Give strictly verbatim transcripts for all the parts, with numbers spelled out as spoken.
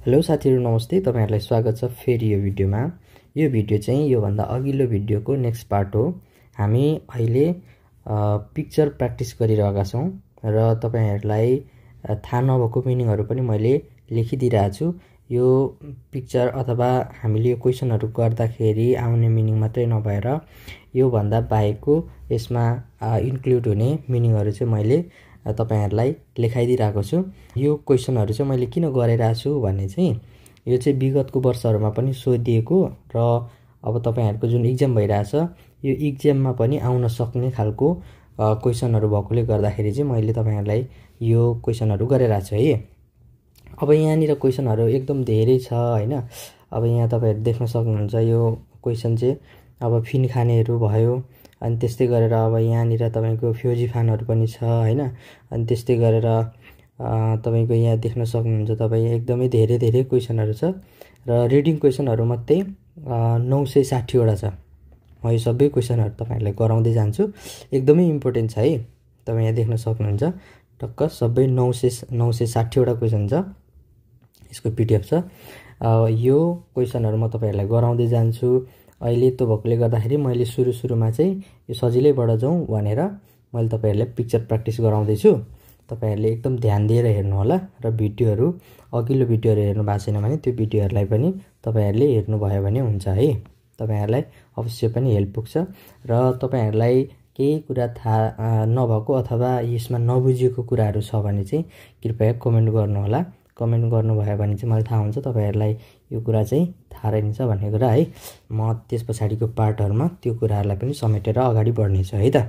Hello साथीहरु नमस्ते। तपाईहरुलाई स्वागत छ फेरि यो भिडियोमा। यो भिडियो चाहिँ यो भन्दा अघिल्लो भिडियोको नेक्स्ट पार्ट हो। हामी अहिले पिक्चर प्र्याक्टिस गरिरहेका छौं र तपाईहरुलाई थाहा नभएको मिनिङहरु पनि मैले लेखिदिइरहेको छु। यो पिक्चर अथवा हामीले यो क्वेशनहरु गर्दाखेरि आउने मिनिङ मात्रै नभएर यो भन्दा बाहेकको यसमा इन्क्लुड हुने मिनिङहरु चाहिँ मैले तपाईहरुलाई लेखाइदिइरहेको छु। यो क्वेशनहरु चाहिँ मैले किन गरिरहेको छु भन्ने चाहिँ यो चाहिँ विगतको वर्षहरुमा पनि सोधिएको र अब तपाईहरुको जुन एक्जाम भइरहेछ यो एक्जाममा पनि आउन सक्ने खालको क्वेशनहरु भएकोले गर्दाखेरि चाहिँ मैले तपाईहरुलाई यो क्वेशनहरु गरिरहेको छु है। अब यहाँनिर क्वेशनहरु एकदम धेरै छ हैन। अब यहाँ तपाईहरु देख्न सक्नुहुन्छ यो क्वेशन चाहिँ अब फिन खानेहरु भयो, अनि त्यस्तै गरेर अब यहाँनिर तपाईको फ्युजी फानहरु पनि छ हैन। अनि त्यस्तै गरेर तपाईको यहाँ देख्न सक्नुहुन्छ तपाई एकदमै धेरै धेरै क्वेशनहरु छ र रिडिङ क्वेशनहरु मात्रै नौ सय साठी वटा छ। म यो सबै क्वेशनहरु तपाईहरुलाई गराउँदै जान्छु। एकदमै इम्पोर्टेन्ट छ है। तपाई यहाँ देख्न सक्नुहुन्छ टक्क सबै नौ सय साठी वटा क्वेशन छ। यसको पीडीएफ छ। यो क्वेशनहरु म तपाईहरुलाई गराउँदै जान्छु। अहिले त्यो भएकोले गर्दाखेरि मैले सुरु सुरुमा चाहिँ यो सजिलैबाट जाउँ भनेर मैले तपाईहरुलाई पिक्चर प्र्याक्टिस गराउँदै छु। तपाईहरुले एकदम ध्यान दिएर हेर्नु होला र भिडियोहरु अघिल्लो भिडियोहरु हेर्नु भएको छैन भने त्यो भिडियोहरुलाई पनि तपाईहरुले हेर्नु भयो भने हुन्छ है। तपाईहरुलाई अवश्य पनि हेल्प पुग्छ र तपाईहरुलाई केही कुरा थाहा नभएको अथवा यसमा नबुझेको कुराहरु छ भने चाहिँ कृपया कमेन्ट गर्नु होला। कमेन्ट गर्नुभयो भने चाहिँ मलाई थाहा हुन्छ तपाईहरुलाई यो कुरा चाहिँ थाहा रहन्छ भन्ने कुरा है। म त्यसपछाडीको पार्टहरुमा त्यो कुराहरुलाई पनि समेटेर अगाडि बढ्ने छु है त।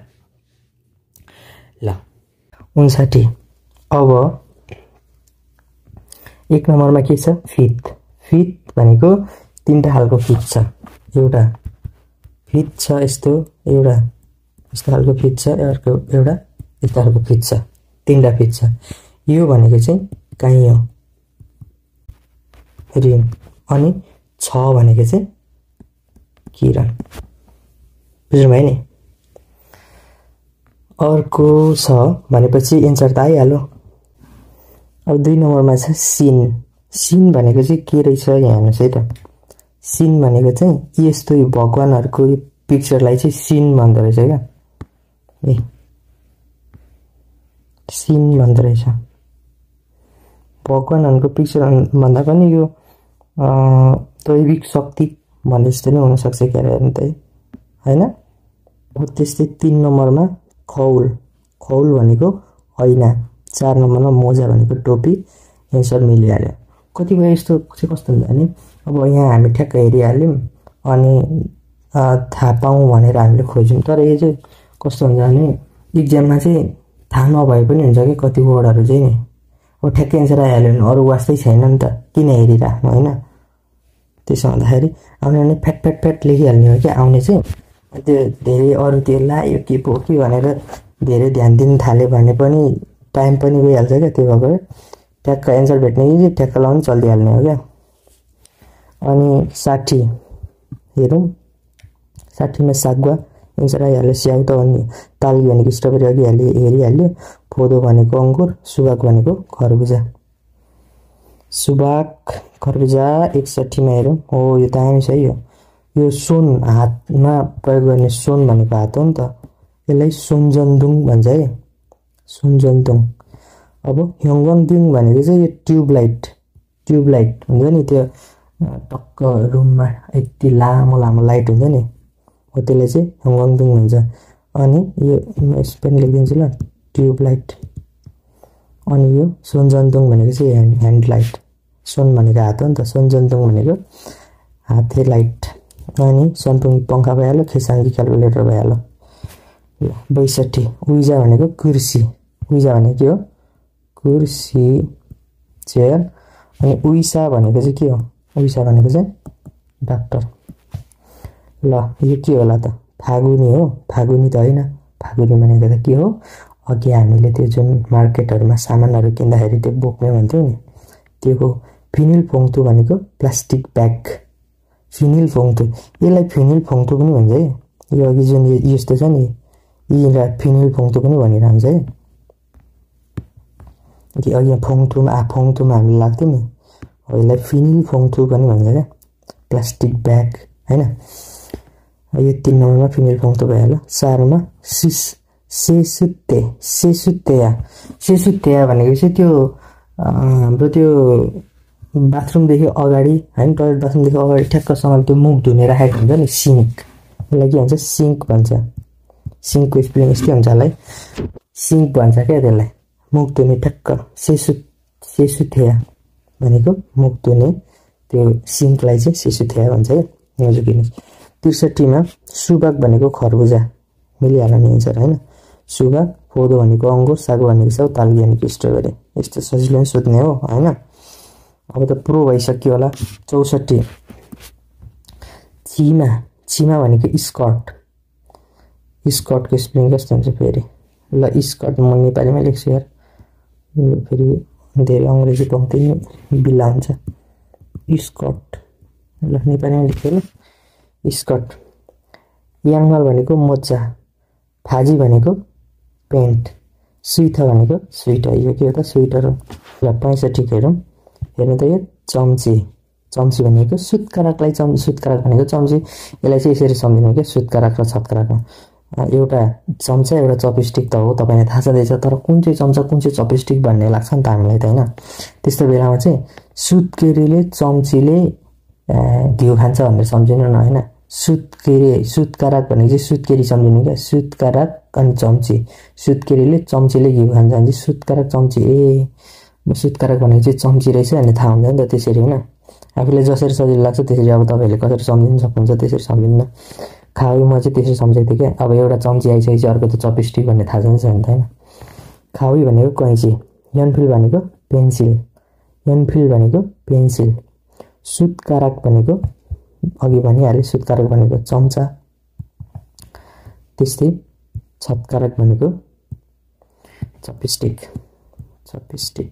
ल उनसट्ठी। अब एक नम्बरमा के छ फिट। फिट भनेको तीनटा खालको फिट छ। एउटा फिट छ यस्तो, एउटा यस्तो खालको फिट छ, अर्को एउटा यस्तो खालको फिट छ। तीनटा फिट छ। यो भनेको चाहिँ काई हो रिङ, अनि छ भनेको चाहिँ किरण। बुझ्नु भयो नि। अर्को छ भनेपछि एन्सर त आइहाल्यो। अब दुई नम्बरमा छ सिन। सिन भनेको चाहिँ के रहेछ यहाँ हेर्नुस् है त। सिन भनेको चाहिँ यस्तो भगवानहरुको पिक्चरलाई चाहिँ सिन भन्दो रहेछ क्या। ए सिन भन्दो रहेछ। भगवानहरुको पिक्चर भन्दा पनि यो दैविक शक्ति भन्ने जस्तो नै हुन सक्छ क्या हेर्नु त हैन। अब त्यस्तै तीन नम्बरमा खौल। खौल भनेको ऐना। चार नम्बरमा मोजा भनेको टोपी। एन्सर मिलिहाल्यो। कतिपय यस्तो चाहिँ कस्तो हुन्छ भने अब यहाँ हामी ठ्याक्क हेरिहाल्यौं अनि थाहा पाऊँ भनेर हामीले खोज्यौं, तर यो चाहिँ कस्तो हुन्छ भने एक्जाममा चाहिँ थाहा नभए पनि हुन्छ कि कति वर्डहरु चाहिँ नि अब ठ्याक्क एन्सर आइहाल्यो भने अरु वास्तै छैन नि त, किन हेरिराख्नु हैन। त्यसो हुँदाखेरि आउने भने फ्याट फ्याट फ्याट लेखिहाल्ने हो कि आउने चाहिँ। त्यो धेरै अरु त्यो ला यो के पो कि भनेर धेरै ध्यान दिन थाले भने पनि टाइम पनि गइहाल्छ क्या। त्यो भएर ट्याक्क एन्सर भेट्ने कि ट्याक्क लाउन चल्दिहाल्ने हो क्या। अनि साठी हेरौँ। साठी मा सागवा एन्सर आइहाल्यो। स्याउ त भन्ने तालगी भनेको स्ट्रबेरी अघि हाल्यो हेरिहाल्यो। फोदो भनेको अंगुर। सुबाक भनेको खरबुजा। सुबाक खरबुजा एकसट्ठी मा हेरौँ। हो यो दामी छ यो। यो सुन हातमा प्रयोग गर्ने सुन भनेको हात हो नि त। यसलाई सुनजन्दुङ भन्छ है। सुनजन्दुङ। अब ह्योङगङदिङ भनेको चाहिँ यो ट्युबलाइट। ट्युबलाइट हुन्छ नि त्यो टक्क रुममा यति लामो लामो लाइट हुन्छ नि हो, त्यसलाई चाहिँ ह्योङगङदिङ भन्छ। अनि यो यस पनि लेखिदिन्छु ल ट्युबलाइट। अनि यो सुनजन्दुङ भनेको चाहिँ ह्यान्ड ह्यान्डलाइट। सुन भनेको हात हो नि त, सुनजन्दुङ भनेको हाते लाइट। अनि सन्तुङ पंखा भइहाल्यो। खेसाङ्गी क्याल्कुलेटर भइहाल्यो। ल बैसठी। उइजा भनेको कुर्सी। उइजा भनेको के हो कुर्सी चेयर। अनि उइसा भनेको चाहिँ के हो उइसा भनेको चाहिँ डाक्टर। ल यो के होला त फागुनी हो। फागुनी त हैन। फागुनी भनेको त के हो अघि हामीले त्यो जुन मार्केटहरुमा सामानहरु किन्दाखेरि त्यो बोक्ने भन्थ्यौ नि त्यो हो। फिनिल फोङ्तु भनेको प्लास्टिक ब्याग। फिनिल फोङ्तु यसलाई फिनिल फोङ्तु पनि भन्छ है। यो अघि जुन यस्तो छ नि यिलाई फिनिल फोङ्तु पनि भनिरहन्छ है। कि अघि फोङ्तुमा आ फोङ्तुमा हामीले लाग्थ्यो नि हो यसलाई फिनिल फोङथु पनि भन्छ क्या प्लास्टिक ब्याग हैन यो तीन नम्बरमा फिनिल फोङथु भइहाल्यो चारमा सिस सेसुते सेसुतेया सेसुतेया भनेको चाहिँ त्यो हाम्रो त्यो बाथरुमदेखि अगाडि हैन टोयलेट बाथरुमदेखि अगाडि ठ्याक्कसँग त्यो मुख धुने राखेको हुन्छ नि सिङ्क यसलाई के भन्छ सिङ्क भन्छ सिङ्कको स्पेलिङ यस्तै हुन्छ होला है सिङ्क भन्छ क्या त्यसलाई मुख धुने ठ्याक्क सेसु सेसुथेया भनेको मुख धुने त्यो सिङ्कलाई चाहिँ सेसुथेया भन्छ क्या नजुकिने त्रिसठी मा सुबाक भनेको खरबुजा मिलिहाल्यो नि एन्सर हैन सुबाक कोदो भनेको अंगुर साग भनेको छ तालगी भनेको स्ट्रबेरी यस्तो सजिलै सोध्ने हो हैन अब त प्रो भइसक्यो होला चौसठी चिमा चिमा भनेको स्कर्ट स्कर्टको स्पेलिङ कस्तो हुन्छ फेरि ल स्कर्ट म नेपालीमा लेख्छु यार यो फेरि धेरै अंग्रेजी पंक्ति बिल्ला हुन्छ स्कर्ट ल नेपालीमा लेख्छु ल स्कर्ट याङमाल भनेको मोजा फाजी भनेको पेन्ट स्वेटर भनेको स्वेटर यो के हो त स्वेटर हो ल पैँसठी हेरौँ हेर्नु त यो चम्ची चम्ची भनेको सुत्काराकलाई चम्ची सुत्काराक भनेको चम्ची यसलाई चाहिँ यसरी सम्झिनु के सुत्काराक र छत्काराक एउटा चम्चा एउटा चपस्टिक त हो तपाईलाई थाहा छँदैछ तर कुन चाहिँ चम्चा कुन चाहिँ चपस्टिक भन्ने लाग्छ नि त हामीलाई त हैन त्यस्तो बेलामा चाहिँ सुत्केरीले चम्चीले घिउ खान्छ भनेर सम्झिनु न हैन सुत्केरी सुत्काराक भनेको चाहिँ सुत्केरी सम्झिनु क्या सुत्काराक अनि चम्ची सुत्केरीले चम्चीले घिउ खान्छ भने चाहिँ सुत्काराक चम्ची ए म सुत्काराक भनेको चाहिँ चम्ची रहेछ भन्ने थाहा हुन्छ नि त त्यसरी हैन आफूले जसरी सजिलो लाग्छ त्यसरी अब तपाईहरुले कसरी सम्झिन सक्नुहुन्छ त्यसरी सम्झिन्न खाऊ म चाहिँ त्यसरी सम्झाइथे के अब एउटा चम्ची आइसकेपछि अर्को त चपस्टिक भन्ने थाहा छैन नि त हैन खाऊ भनेको कैंची यनफिल भनेको पेन्सिल यनफिल भनेको पेन्सिल सुत्काराक भनेको अघि भनिहाले सुत्काराक भनेको चम्चा त्यस्तै छत्काराक भनेको चपस्टिक चपस्टिक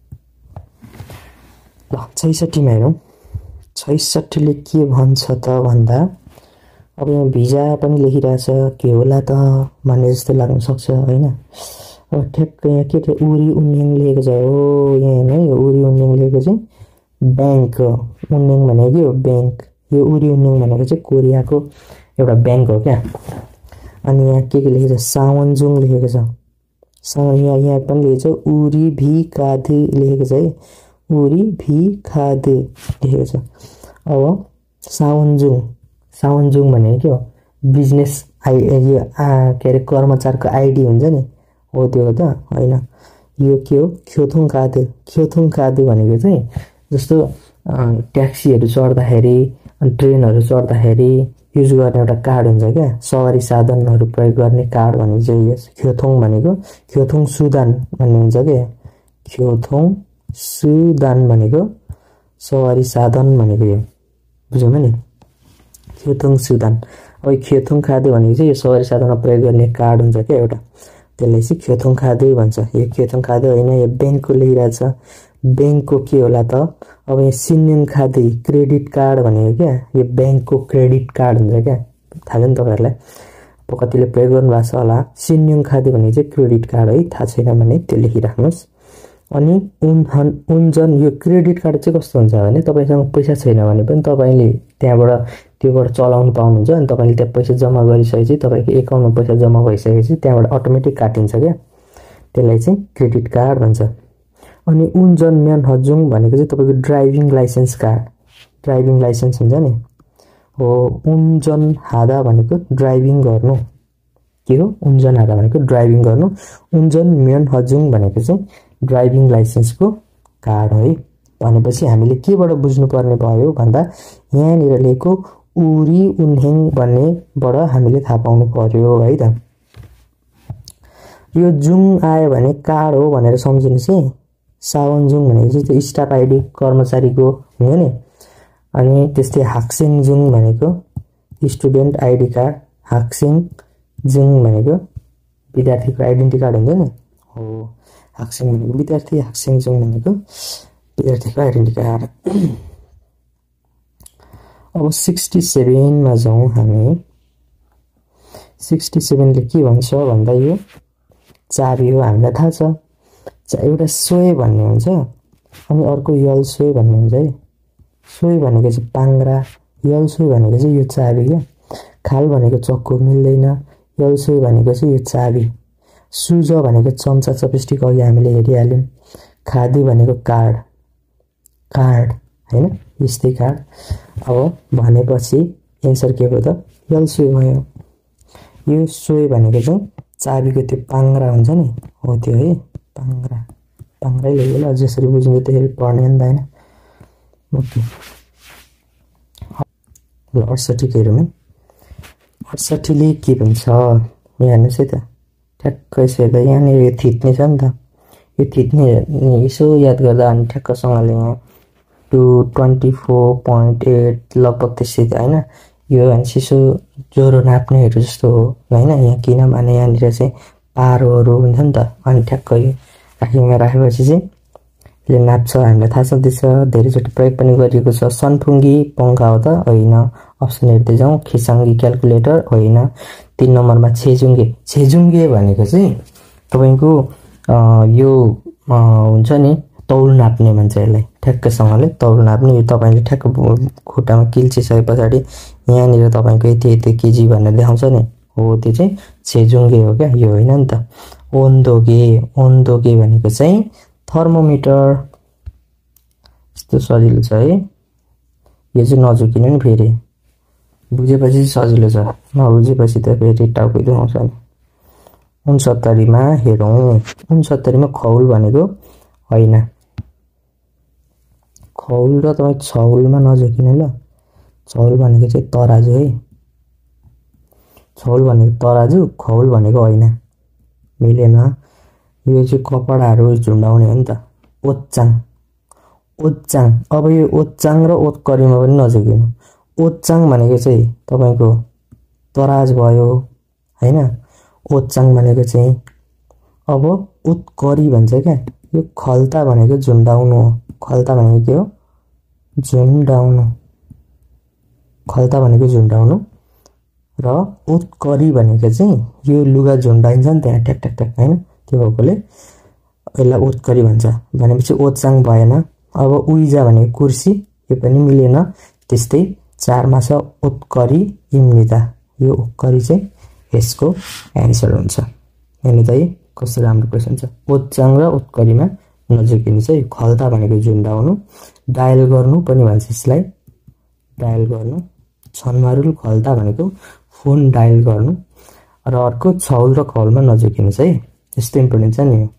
ल छैसठी मा हेरौँ छैसठी ले के भन्छ त भन्दा अब यहाँ भिजा पनि लेखिरहेछ के होला त भन्ने जस्तो लाग्न सक्छ हैन अब ठ्याक्कै यहाँ के थियो उरी उन्याङ लेखेको छ हो यहाँ हैन यो उरी उन्याङ लेखेको चाहिँ ब्याङ्क हो उन्याङ भनेको हो ब्याङ्क यो उरी उन्याङ भनेको चाहिँ कोरियाको एउटा ब्याङ्क हो क्या अनि यहाँ के के लेखेको छ सावनजुङ लेखेको छ सावन यहाँ यहाँ पनि लेखेको छ उरी भी काधे लेखेको छ है उरी भी खादे लेखेको छ अब सावनजुङ सावनजुङ भनेको के हो बिजनेस आई यो के अरे कर्मचारीको आइडी हुन्छ नि हो त्यो हो त हैन यो के हो ख्योथुङ कादे ख्योथुङ कादे भनेको चाहिँ जस्तो ट्याक्सीहरू चढ्दाखेरि अनि ट्रेनहरू चढ्दाखेरि युज गर्ने एउटा कार्ड हुन्छ क्या सवारी साधनहरू प्रयोग गर्ने कार्ड भनेको चाहिँ यस ख्योथुङ भनेको ख्योथुङ सुदान भन्ने हुन्छ के ख्योथुङ सुदान भनेको सवारी साधन भनेको यो बुझ्यौ नि ख्योथुङ सुदान अब ख्योथुङ खादे भनेको चाहिँ यो सवारी साधनमा प्रयोग गर्ने कार्ड हुन्छ क्या एउटा त्यसलाई चाहिँ ख्योथुङ खादे भन्छ यो ख्योथुङ खादे हैन यो बैंकको लेखिरहेछ बैंकको के होला त अब यहाँ सिन्युङ खादे क्रेडिट कार्ड भनेको क्या यो बैंकको क्रेडिट कार्ड हुन्छ क्या थाहा छ नि तपाईहरुलाई कतिले प्रयोग गर्नु भएको छ होला सिन्युङ खादे भनेको चाहिँ क्रेडिट कार्ड है थाहा छैन भने त्यो लेखिराख्नुस् अनि उन उन्जन यो क्रेडिट कार्ड चाहिँ कस्तो हुन्छ भने तपाईसँग पैसा छैन भने पनि तपाईले त्यहाँबाट त्योबाट चलाउन पाउनुहुन्छ अनि तपाईले त्यहाँ पैसा जम्मा गरिसकेपछि तपाईको एकाउन्टमा पैसा जम्मा भइसकेपछि त्यहाँबाट अटोमेटिक काटिन्छ क्या त्यसलाई चाहिँ क्रेडिट कार्ड भन्छ अनि उन्जन म्यान हजुङ भनेको चाहिँ तपाईको driving licence card driving licence हुन्छ नि हो उन्जन हादा भनेको ड्राइभिङ गर्नु के हो उन्जन हादा भनेको ड्राइभिङ गर्नु उन्जन म्यान हजुङ भनेको चाहिँ ड्राइभिङ लाइसेन्सको कार्ड है भनेपछि हामीले केबाट बुझ्नु पर्ने भयो भन्दा यहाँनिर लेखेको उरी उन्हेङ भन्नेबाट हामीले थाहा पाउनु पर्यो है त यो जुङ आयो भने कार्ड हो भनेर सम्झिनुस् है सावनजुङ भनेको चाहिँ त्यो स्टाफ आइडी कर्मचारीको हो नि अनि त्यस्तै हाक्सिङ जुङ भनेको स्टुडेन्ट आइडी कार्ड हाक्सिङ जुङ भनेको विद्यार्थीको आइडेन्टिटी कार्ड हुन्छ नि हो हाक्सिङ भनेको विद्यार्थी हाक्सिङ जुङ भनेको विद्यार्थीको आइडेन्टिटी कार्ड अब सैंसठ मा जाउँ हामी सैंसठ ले के भन्छ भन्दा यो चाबी हो हामीलाई थाहा छ एउटा सोय भन्ने हुन्छ अनि अर्को यल सोय भन्ने हुन्छ है। सोय भनेको चाहिँ पाङ्ग्रा, यल सोय भनेको चाहिँ यो चाबी क्या। खाल भनेको चक्कु मिल्दैन, यल सोय भनेको चाहिँ यो चाबी। सुज भनेको चम्चा चपस्टिक अघि हामीले हेरिहाल्यौँ। खादी भनेको कार्ड, कार्ड हैन, यस्तै कार्ड। अब भनेपछि एन्सर के भयो त? यल सोय भयो। यो सोय भनेको चाहिँ चाबीको त्यो पाङ्ग्रा हुन्छ नि, हो त्यो है, पाङ्ग्रा। पाङ्ग्रै ल्यायो जसरी बुझ्नु त्यसरी पढ्ने नि त हैन। ओके, ल अडसट्ठीको हेरौँ है। अडसट्ठीले के भन्छ यहाँ हेर्नुहोस् है त, ठ्याक्कै यसो त यहाँनिर यो थिच्ने छ नि त, यो थिच्ने यसो याद गर्दा अनि ठ्याक्कसँगले यहाँ two twenty four point eight लगभग त्यसै होइन। यो भनेपछि यसो ज्वरो नाप्नेहरू जस्तो हो होइन यहाँ, किनभने यहाँनिर चाहिँ पारोहरू हुन्छ नि त, अनि ठ्याक्क यो राखीमा राखेपछि चाहिँ यसले नाप्छ। हामीलाई थाहा छँदैछ, धेरैचोटि प्रयोग पनि गरिएको छ। सनफुङ्गी पङ्खा हो त? होइन। अप्सन हेर्दै जाउँ। खिसाङ्गी क्यालकुलेटर? होइन। तीन नम्बरमा छेजुङ्गे। छेजुङ्गे भनेको चाहिँ तपाईँको यो हुन्छ नि, तौल नाप्ने भन्छ यसलाई, ठ्याक्कसँगले तौल नाप्ने। यो तपाईँले ठ्याक्क खुट्टामा किल्चिसके पछाडि यहाँनिर तपाईँको यति यति केजी भनेर देखाउँछ नि, हो त्यो चाहिँ छेजुङ्गे हो क्या, यो होइन नि त। ओन्दोगे, ओन्दोगे भनेको चाहिँ थर्मोमिटर। यस्तो सजिलो छ है, यो चाहिँ नझुकिनु नि फेरि, बुझेपछि सजिलो छ, नबुझेपछि त फेरि टाउकै दुखाउँछ नि। उनसत्तरीमा हेरौँ। उनसत्तरीमा खौल भनेको होइन, खौल र तपाईँ छौलमा नझुकिनु ल। छौल भनेको चाहिँ तराजु है, छौल भनेको तराजु, खौल भनेको होइन, मिलेन। यो चाहिँ कपडाहरू झुन्डाउने हो नि त। ओच्चाङ, ओच्चाङ। अब यो ओच्चाङ र ओत्करीमा पनि नझुकिनु। ओच्चाङ भनेको चाहिँ तपाईँको तराज भयो होइन, ओच्चाङ भनेको चाहिँ अब उत्करी भन्छ क्या। यो खल्ता भनेको झुन्डाउनु हो, खल्ता भनेको के हो? झुन्डाउनु, खल्ता भनेको झुन्डाउनु। र उत्करी भनेको चाहिँ यो लुगा झुन्डाइन्छ नि त्यहाँ ट्याक ट्याक ट्याक होइन, त्यो भएकोले यसलाई उत्करी भन्छ। भनेपछि ओच्चाङ भएन। अब उइजा भनेको कुर्सी, यो पनि मिलेन। त्यस्तै चारमा छ उत्करी इम्निता, यो उत्करी चाहिँ यसको एन्सर हुन्छ। हेर्नु त है कस्तो राम्रो क्वेसन छ। ओच्चाङ र उत्करीमा नझुकिनु चाहिँ। खल्ता भनेको झुन्डाउनु, डायल गर्नु पनि भन्छ यसलाई, डायल गर्नु। छन्मारुल खल्ता भनेको फोन डायल गर्नु। र अर्को छौल र खौलमा नझुकिनु चाहिँ, यस्तो इम्पोर्टेन्ट छ नि।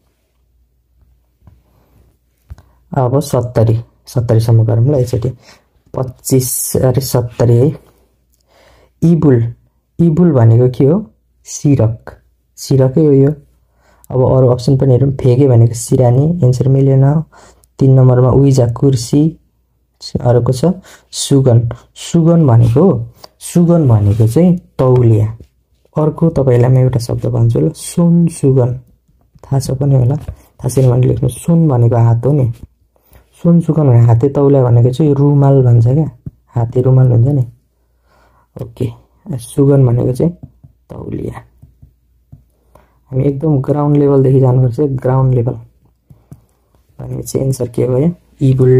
अब सत्तरी, सत्तरीसम्म गरौँ ल एकचोटि। पच्चिस अरे सत्तरी है। इबुल, इबुल भनेको के हो? सिरक, सिरकै हो यो। अब अरू अप्सन पनि हेरौँ। फेगे भनेको सिरानी, एन्सर मिलेन। तीन नम्बरमा उइजा कुर्सी। अर्को छ सुगन, सुगन भनेको सुगन भनेको चाहिँ तौलिया। अर्को तपाईँलाई म एउटा शब्द भन्छु ल, सुन सुगन, थाहा छ पनि होला, थाहा छैन भने लेख्नु। सुन भनेको हात हो नि, सुन सुगन भने हाते तौलिया भनेको चाहिँ रुमाल भन्छ क्या, हाते रुमाल हुन्छ नि। ओके, सुगन भनेको चाहिँ तौलिया। हामी एकदम ग्राउन्ड लेभलदेखि जानुपर्छ, ग्राउन्ड लेभल भनेपछि एन्सर के भयो? इबुल।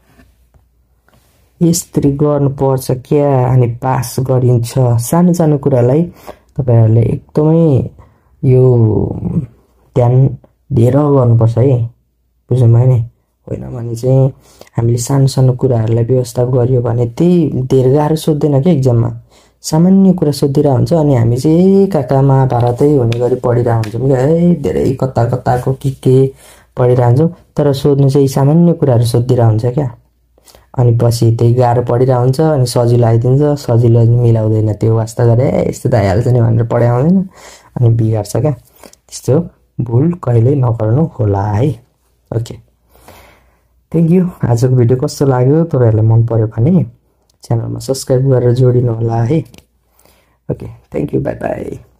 यस्तरी गर्नुपर्छ क्या अनि पास गरिन्छ। सानो सानो कुरालाई तपाईँहरूले एकदमै यो ध्यान दिएर गर्नुपर्छ है, बुझ्नु भयो नि। होइन भने चाहिँ हामीले सानो सानो कुराहरूलाई व्यवस्था गरियो भने त्यही धेरै गाह्रो सोध्दैन क्या एक्जाममा, सामान्य कुरा सोधिरहेको हुन्छ। अनि हामी चाहिँ काकामा भारतै हुने गरी पढिरहेको हुन्छौँ क्या है, धेरै कता कताको के के पढिरहेको हुन्छौँ, तर सोध्नु चाहिँ सामान्य कुराहरू सोधिरहेको हुन्छ क्या। अनि पछि त्यही गाह्रो पढिरहेको हुन्छ, अनि सजिलो आइदिन्छ, सजिलो मिलाउँदैन, त्यो वास्ता गरे यस्तो त आइहाल्छ नि भनेर पढाउँदैन, अनि बिगार्छ क्या। त्यस्तो भुल कहिल्यै नगर्नु होला है। Okay, thank you. आजको भिडियो कस्तो लाग्यो? तपाईँहरूलाई मन पर्यो भने च्यानलमा सब्सक्राइब गरेर जोडिनु होला है। Okay, thank you, bye by.